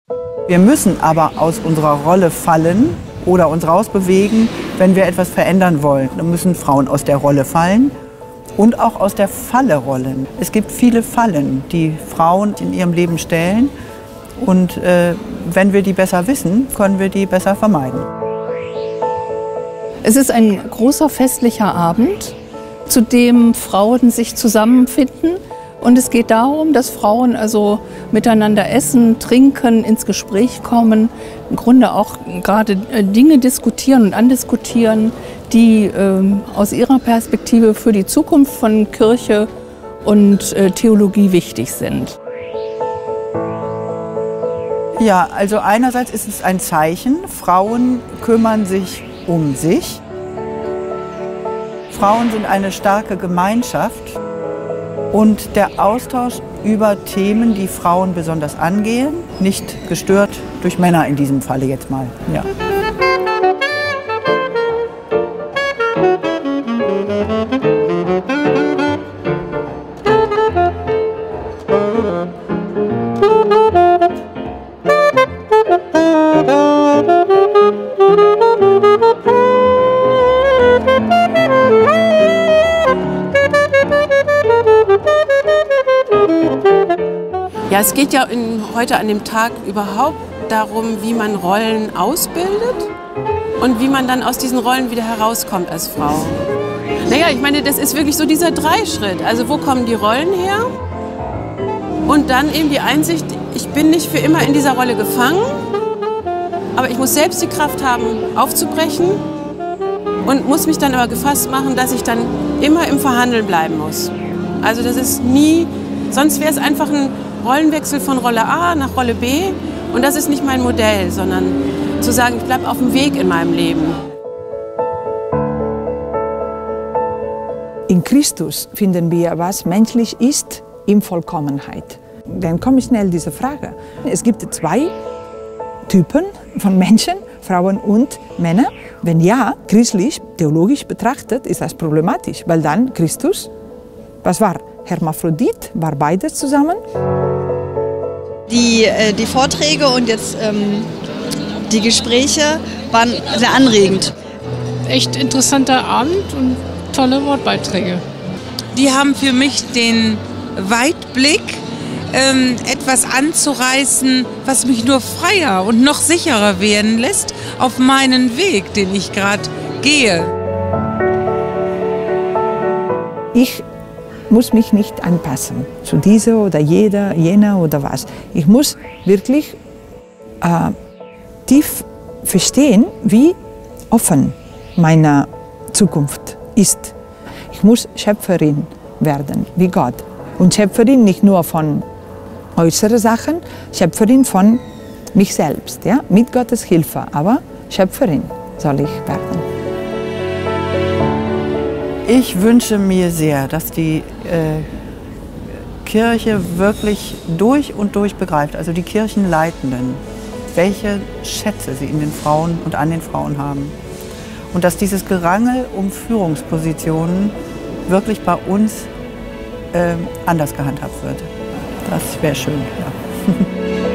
Wir müssen aber aus unserer Rolle fallen oder uns rausbewegen, wenn wir etwas verändern wollen. Dann müssen Frauen aus der Rolle fallen und auch aus der Falle rollen. Es gibt viele Fallen, die Frauen in ihrem Leben stellen. Und wenn wir die besser wissen, können wir die besser vermeiden. Es ist ein großer festlicher Abend, zu dem Frauen sich zusammenfinden. Und es geht darum, dass Frauen also miteinander essen, trinken, ins Gespräch kommen, im Grunde auch gerade Dinge diskutieren und andiskutieren, die aus ihrer Perspektive für die Zukunft von Kirche und Theologie wichtig sind. Ja, also einerseits ist es ein Zeichen, Frauen kümmern sich um sich. Frauen sind eine starke Gemeinschaft. Und der Austausch über Themen, die Frauen besonders angehen, nicht gestört durch Männer in diesem Falle jetzt mal. Ja. Ja, es geht ja heute an dem Tag überhaupt darum, wie man Rollen ausbildet und wie man dann aus diesen Rollen wieder herauskommt als Frau. Naja, ich meine, das ist wirklich so dieser Dreischritt. Also wo kommen die Rollen her? Und dann eben die Einsicht, ich bin nicht für immer in dieser Rolle gefangen, aber ich muss selbst die Kraft haben, aufzubrechen und muss mich dann aber gefasst machen, dass ich dann immer im Verhandeln bleiben muss. Also das ist nie, sonst wäre es einfach ein Rollenwechsel von Rolle A nach Rolle B und das ist nicht mein Modell, sondern zu sagen, ich bleibe auf dem Weg in meinem Leben. In Christus finden wir, was menschlich ist, in Vollkommenheit. Dann kommt schnell diese Frage. Es gibt zwei Typen von Menschen, Frauen und Männer. Wenn ja, christlich, theologisch betrachtet, ist das problematisch, weil dann Christus, was war? Hermaphrodit, war beides zusammen. Die Vorträge und jetzt die Gespräche waren sehr anregend. Echt interessanter Abend und tolle Wortbeiträge. Die haben für mich den Weitblick, etwas anzureißen, was mich nur freier und noch sicherer werden lässt auf meinen Weg, den ich gerade gehe. Ich muss mich nicht anpassen zu dieser oder jener oder was. Ich muss wirklich tief verstehen, wie offen meine Zukunft ist. Ich muss Schöpferin werden, wie Gott. Und Schöpferin nicht nur von äußeren Sachen, Schöpferin von mich selbst, ja? Mit Gottes Hilfe, aber Schöpferin soll ich werden. Ich wünsche mir sehr, dass die Kirche wirklich durch und durch begreift, also die Kirchenleitenden, welche Schätze sie in den Frauen und an den Frauen haben. Und dass dieses Gerangel um Führungspositionen wirklich bei uns anders gehandhabt wird. Das wäre schön. Ja.